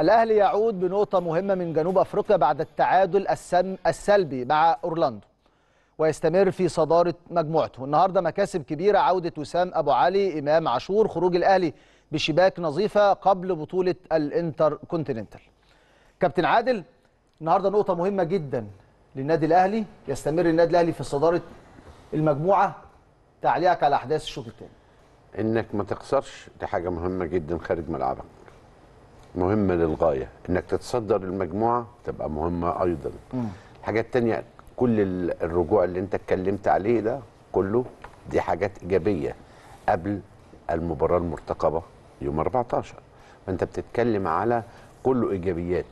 الأهلي يعود بنقطة مهمة من جنوب أفريقيا بعد التعادل السلبي مع أورلاندو، ويستمر في صدارة مجموعته. النهارده مكاسب كبيرة: عودة وسام أبو علي، إمام عاشور، خروج الأهلي بشباك نظيفة قبل بطولة الانتر كونتيننتال. كابتن عادل، النهارده نقطة مهمة جدا للنادي الأهلي، يستمر النادي الأهلي في صدارة المجموعة. تعليقك على أحداث الشوط الثاني. انك ما تخسرش دي حاجه مهمه جدا خارج ملعبك، مهمه للغايه. انك تتصدر المجموعه تبقى مهمه ايضا. الحاجه الثانيه، كل الرجوع اللي انت اتكلمت عليه ده كله دي حاجات ايجابيه قبل المباراه المرتقبه يوم 14. فانت بتتكلم على كله ايجابيات.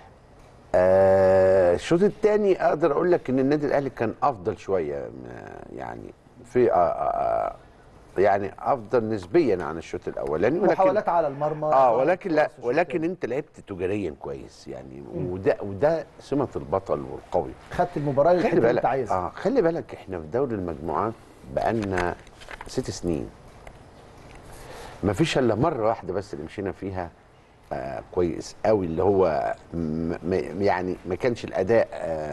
الشوط الثاني اقدر اقول لك ان النادي الاهلي كان افضل شويه، يعني في يعني افضل نسبيا عن الشوط الاولاني، ولكن محاولات على المرمى ولكن لا، ولكن انت لعبت تجاريا كويس يعني. وده سمه البطل والقوي. خدت المباراه اللي انت عايزها. خلي بالك احنا في دوري المجموعات بقالنا 6 سنين، ما فيش الا مره واحده بس اللي مشينا فيها كويس قوي، اللي هو يعني ما كانش الاداء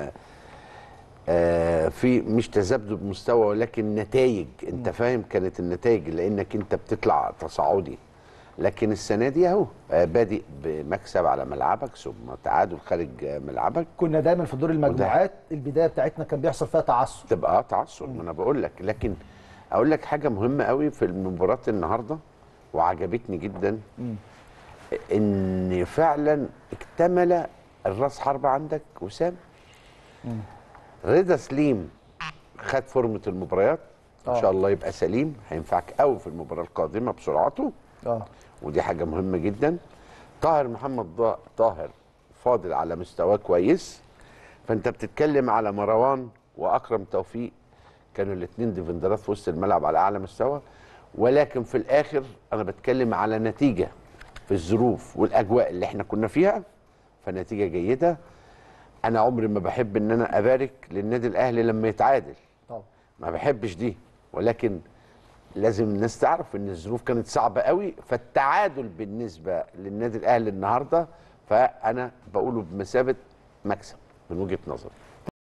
في مش تذبذب مستوى، ولكن نتائج. انت فاهم، كانت النتائج لانك انت بتطلع تصاعدي. لكن السنه دي اهو بادئ بمكسب على ملعبك ثم تعادل خارج ملعبك. كنا دايما في دور المجموعات البدايه بتاعتنا كان بيحصل فيها تعثر، تبقى تعثر. ما انا بقول لك، لكن اقول لك حاجه مهمه قوي في المباراه النهارده وعجبتني جدا، ان فعلا اكتمل الراس حربة عندك وسام. رضا سليم خد فورمه المباريات، ان شاء الله يبقى سليم، هينفعك قوي في المباراه القادمه بسرعته. ودي حاجه مهمه جدا. طاهر محمد طاهر فاضل على مستواه كويس. فانت بتتكلم على مروان واكرم توفيق، كانوا الاثنين ديفندرات في وسط الملعب على اعلى مستوى. ولكن في الاخر انا بتكلم على نتيجه في الظروف والاجواء اللي احنا كنا فيها، فنتيجه جيده. انا عمري ما بحب ان انا ابارك للنادي الاهلي لما يتعادل، طبعا ما بحبش دي، ولكن لازم الناس تعرف ان الظروف كانت صعبه قوي. فالتعادل بالنسبه للنادي الاهلي النهارده فانا بقوله بمثابه مكسب من وجهه نظري.